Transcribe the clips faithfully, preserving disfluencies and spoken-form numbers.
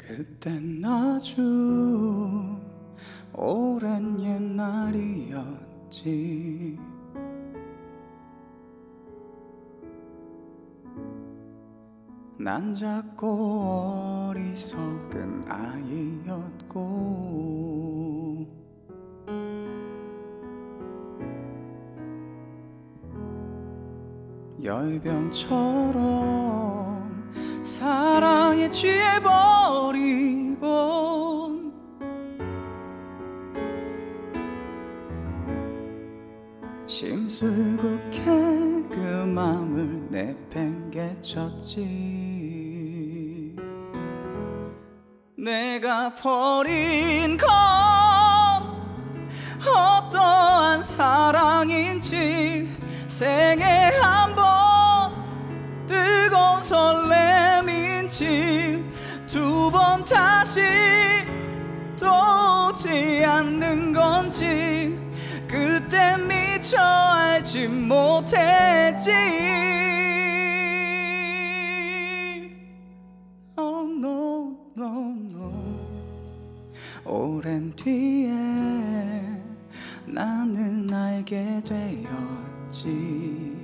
그땐 아주 오랜 옛날이었지. 난 작고 어리석은 아이였고 열병처럼 사랑에 취해버리고 심술궂게 그 맘을 내팽개쳤지. 내가 버린 건 어떠한 사랑인지 생애 한 번 뜨거운 설렘인지 두 번 다시 또 오지 않는 건지 그때 미처 알지 못했지. Oh no no no. 오랜 뒤에 나는 알게 되었지.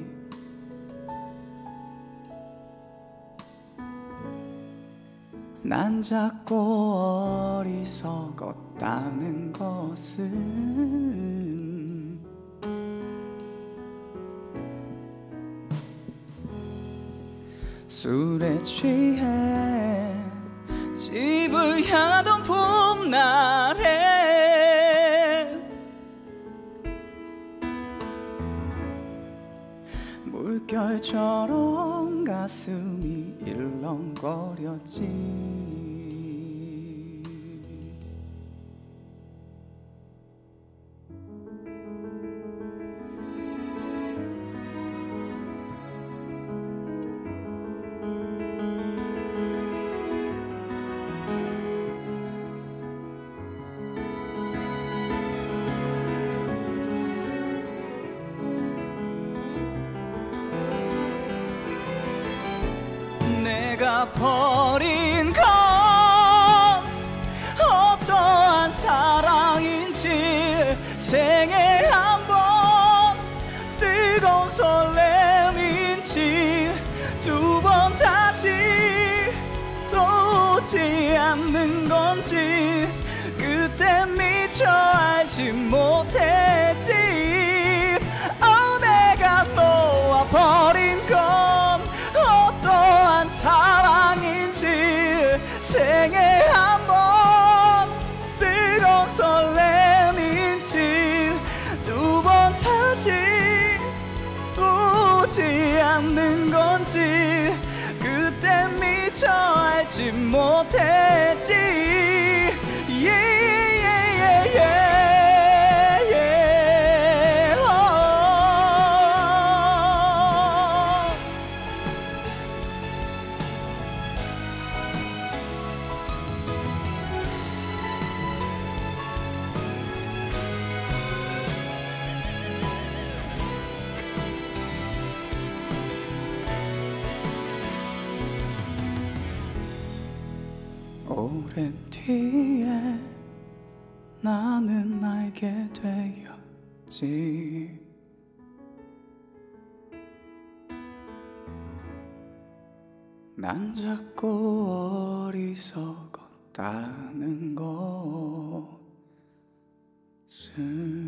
난 작고 어리석었다는 것은 술에 취해 집을 향하던 봄날에 물결처럼 가슴이 일렁거렸지. 내가 버린 건 어떠한 사랑인지 생애 한 번 뜨거운 설렘인지 두 번 다시 또 오지 않는 건지 그때 미처 알지 못했지. oh, 내가 놓아버린 건 어떠한 사랑인지 생애 한 번 뜨거운 설렘인지 두 번 다시 또 오지 않는 건지 그때 미처 알지 못했지. yeah, yeah, yeah, yeah. 오랜 뒤에 나는 알게 되었지. 난 작고 어리석었다는 것은